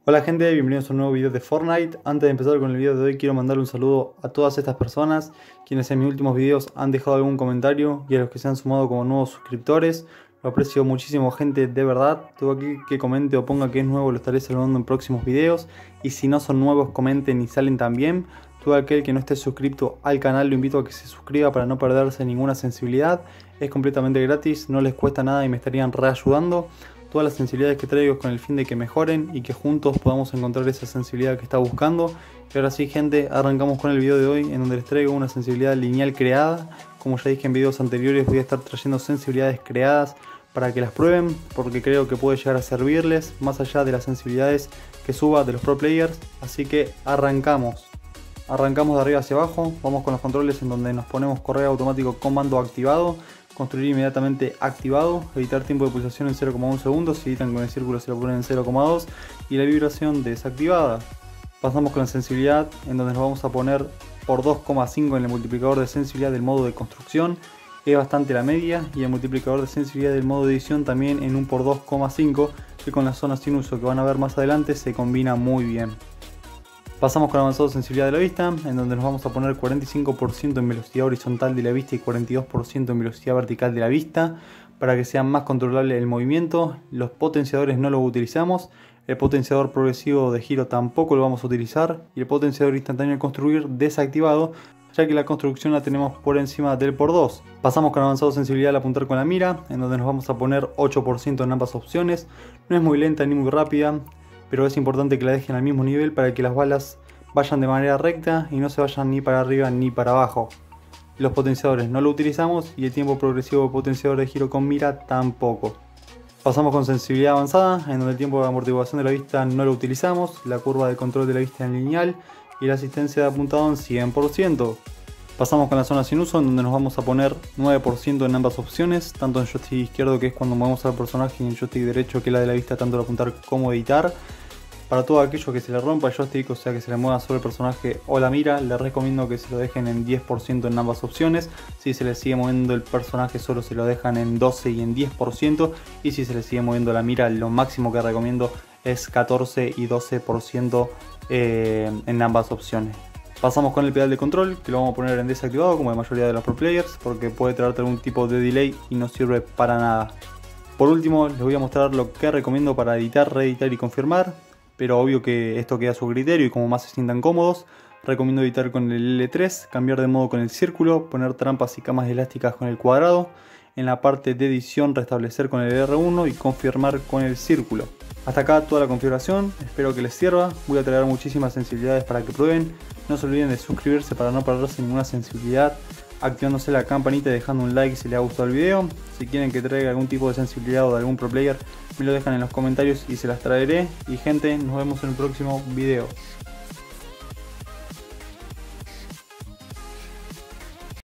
Hola gente, bienvenidos a un nuevo video de Fortnite. Antes de empezar con el video de hoy quiero mandarle un saludo a todas estas personas quienes en mis últimos videos han dejado algún comentario y a los que se han sumado como nuevos suscriptores. Lo aprecio muchísimo, gente, de verdad. Todo aquel que comente o ponga que es nuevo lo estaré saludando en próximos videos, y si no son nuevos comenten y salen también. Todo aquel que no esté suscrito al canal lo invito a que se suscriba para no perderse ninguna sensibilidad. Es completamente gratis, no les cuesta nada y me estarían reayudando. Todas las sensibilidades que traigo con el fin de que mejoren y que juntos podamos encontrar esa sensibilidad que está buscando. Y ahora sí, gente, arrancamos con el video de hoy, en donde les traigo una sensibilidad lineal creada. Como ya dije en videos anteriores, voy a estar trayendo sensibilidades creadas para que las prueben, porque creo que puede llegar a servirles más allá de las sensibilidades que suba de los pro players. Así que arrancamos. Arrancamos de arriba hacia abajo, vamos con los controles en donde nos ponemos correo automático con mando activado. Construir inmediatamente activado, evitar tiempo de pulsación en 0,1 segundos, si editan con el círculo se lo ponen en 0,2 y la vibración desactivada. Pasamos con la sensibilidad, en donde nos vamos a poner por 2,5 en el multiplicador de sensibilidad del modo de construcción, es bastante la media, y el multiplicador de sensibilidad del modo de edición también en un por 2,5, que con las zonas sin uso que van a ver más adelante se combina muy bien. Pasamos con avanzado sensibilidad de la vista, en donde nos vamos a poner 45% en velocidad horizontal de la vista y 42% en velocidad vertical de la vista, para que sea más controlable el movimiento. Los potenciadores no los utilizamos, el potenciador progresivo de giro tampoco lo vamos a utilizar, y el potenciador instantáneo de construir desactivado, ya que la construcción la tenemos por encima del por 2. Pasamos con avanzado sensibilidad al apuntar con la mira, en donde nos vamos a poner 8% en ambas opciones. No es muy lenta ni muy rápida, pero es importante que la dejen al mismo nivel para que las balas vayan de manera recta y no se vayan ni para arriba ni para abajo. Los potenciadores no lo utilizamos y el tiempo progresivo de potenciador de giro con mira tampoco. Pasamos con sensibilidad avanzada, en donde el tiempo de amortiguación de la vista no lo utilizamos, la curva de control de la vista en lineal y la asistencia de apuntado en 100%. Pasamos con la zona sin uso, en donde nos vamos a poner 9% en ambas opciones, tanto en joystick izquierdo, que es cuando movemos al personaje, y en joystick derecho, que es la de la vista tanto al apuntar como editar. Para todo aquello que se le rompa el joystick, o sea que se le mueva solo el personaje o la mira, les recomiendo que se lo dejen en 10% en ambas opciones. Si se le sigue moviendo el personaje solo se lo dejan en 12 y en 10%, y si se le sigue moviendo la mira, lo máximo que recomiendo es 14 y 12% en ambas opciones. Pasamos con el pedal de control, que lo vamos a poner en desactivado como la mayoría de los pro players, porque puede traerte algún tipo de delay y no sirve para nada. Por último, les voy a mostrar lo que recomiendo para editar, reeditar y confirmar, pero obvio que esto queda a su criterio y como más se sientan cómodos. Recomiendo editar con el L3, cambiar de modo con el círculo, poner trampas y camas elásticas con el cuadrado. En la parte de edición restablecer con el R1 y confirmar con el círculo. Hasta acá toda la configuración, espero que les sirva. Voy a traer muchísimas sensibilidades para que prueben. No se olviden de suscribirse para no perderse ninguna sensibilidad, activándose la campanita y dejando un like si les ha gustado el video. Si quieren que traiga algún tipo de sensibilidad o de algún pro player, me lo dejan en los comentarios y se las traeré. Y gente, nos vemos en el próximo video.